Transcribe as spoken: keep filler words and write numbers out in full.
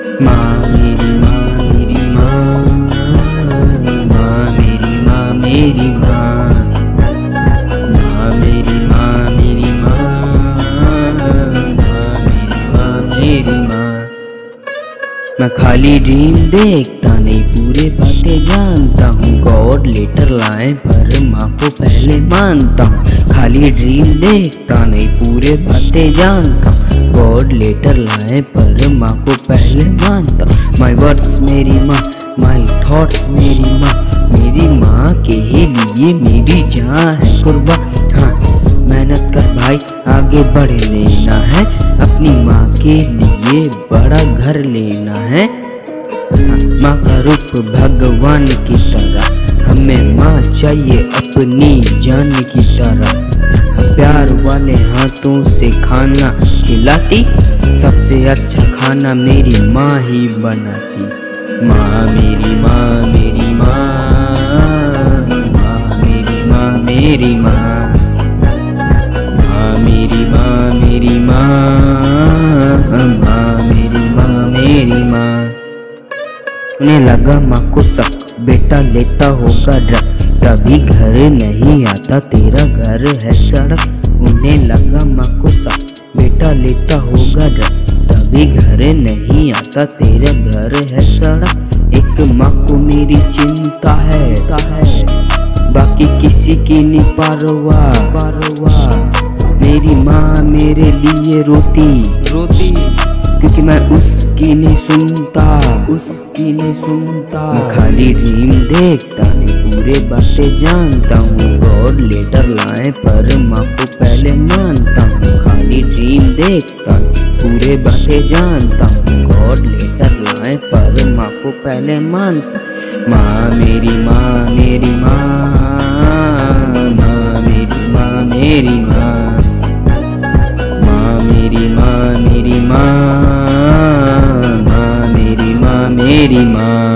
माँ मेरी माँ मेरी माँ, माँ मेरी माँ मेरी माँ, माँ मेरी माँ मेरी माँ, माँ मेरी माँ मेरी माँ। मैं खाली ड्रीम देखता नहीं, पूरे बातें जानता हूँ। गॉड लेटर लाए पर माँ को पहले मानता हूँ। खाली ड्रीम देखता नहीं, पूरे बातें जानता हूँ। गॉड लेटर लाए पर माँ को पहले मानता हूँ। माई वर्ड्स मेरी माँ, माई थॉट्स मेरी माँ, मेरी माँ के ही लिए मेरी जान है कुर्बान। हाँ मेहनत कर भाई, आगे बढ़ लेना है, अपनी माँ के लिए बड़ा घर लेना है। माँ का रूप भगवान की तरह, हमें माँ चाहिए अपनी जान की तरह। प्यार वाले हाथों से खाना खिलाती, सबसे अच्छा खाना मेरी माँ ही बनाती। माँ मेरी माँ मेरी माँ, माँ मेरी माँ मेरी माँ, माँ मेरी माँ मेरी माँ, माँ मेरी माँ मेरी माँ। उन्हें लगा माँ को शक, बेटा लेता होगा ड्रग, तभी घर नहीं आता तेरा घर है सड़क। उन्हें लगा माँ को शक, बेटा लेता होगा ड्रग, तभी घर नहीं आता तेरा घर है सड़क। एक माँ को मेरी चिंता है, बाकी किसी की नहीं परवाह परवाह। मेरी माँ मेरे लिए रोती रोती, क्योंकि मैं उसकी नहीं सुनता उसकी नहीं सुनता। मैं खाली ड्रीम देखता नहीं, पूरे बातें जानता हूँ। गॉड लेटर लाए पर माँ को पहले मानता हूँ। खाली ड्रीम देखता नहीं, पूरे बातें जानता हूँ। गॉड लेटर लाए पर माँ को पहले मानता। माँ मेरी माँ मेरी माँ, माँ मेरी माँ मेरी माँ, माँ मेरी माँ मेरी माँ, माँ मेरी माँ मेरी माँ।